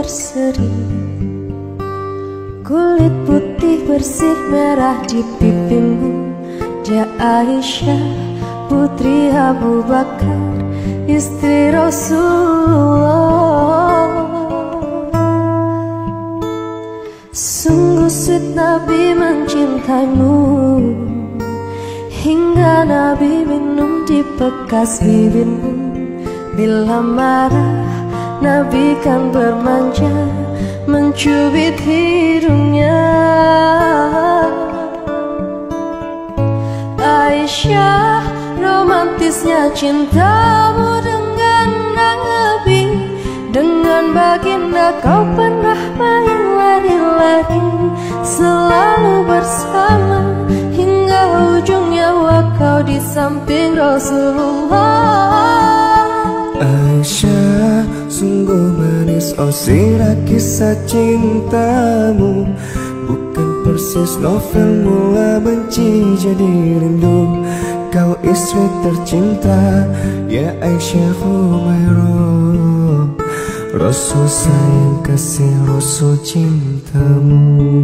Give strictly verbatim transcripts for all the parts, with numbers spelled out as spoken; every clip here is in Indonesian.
berseri, kulit putih bersih merah di pipimu. Dia Aisyah, putri Abu Bakar, istri Rasulullah. Sungguh sweet Nabi mencintaimu, hingga Nabi minum di bekas bibirmu. Bila marah Nabi kan bermanja, mencubit hidungnya. Aisyah, romantisnya cintamu dengan Nabi. Dengan baginda kau pernah main lari-lari, selalu bersama hingga ujung nyawa kau di samping Rasulullah. Aisyah, sungguh manis oh sirah kisah cintamu. Bukan persis novel mula benci jadi rindu. Kau istri tercinta, ya Aisyah Humairah. Rasul sayang kasih Rasul cintamu.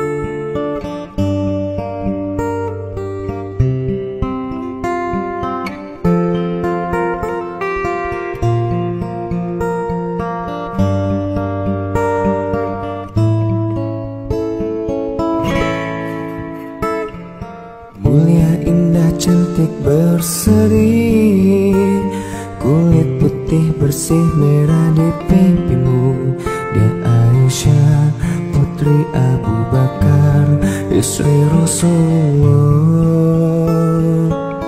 Mulia, indah, cantik, berseri, kulit putih bersih merah di pipimu. Dia Aisyah, putri Abu Bakar, istri Rasulullah.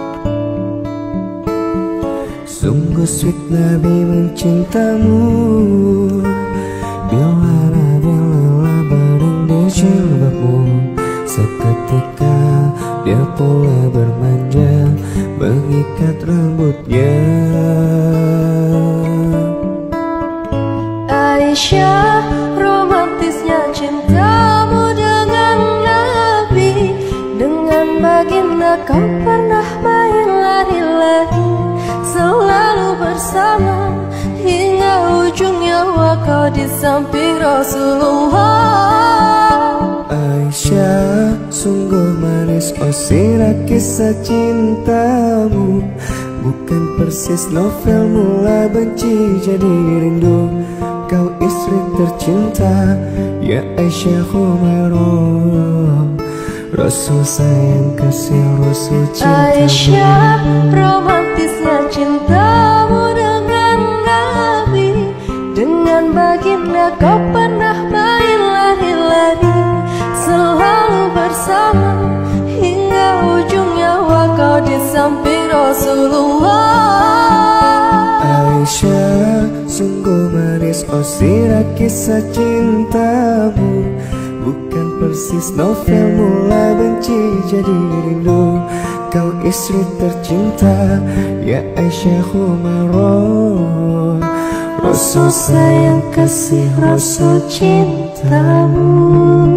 Sungguh sweet Nabi mencintamu, bila Nabi lelah baring di jilbabmu. Seketika dia pula bermanja, mengikat rambutnya. Aisyah, romantisnya cintamu dengan Nabi. Dengan baginda kau pernah main lari-lari, selalu bersama hingga ujung nyawa kau di samping Rasulullah. Aisyah, sungguh manis oh sirah kisah cintamu. Bukan persis novel mula benci jadi rindu. Kau istri tercinta, ya Aisyah Humairah. Rasul sayang kasih Rasul cintamu. Aisyah, romantisnya cintamu dengan Nabi. Dengan baginda kau pernah main lari-lari, selalu bersama hingga ujung nyawa kau di samping Rasulullah. Aisyah, sungguh manis oh sirah kisah cintamu. Bukan persis novel mula benci jadi rindu. Kau istri tercinta, ya Aisyah Humairah. Rasul sayang kasih Rasul cintamu.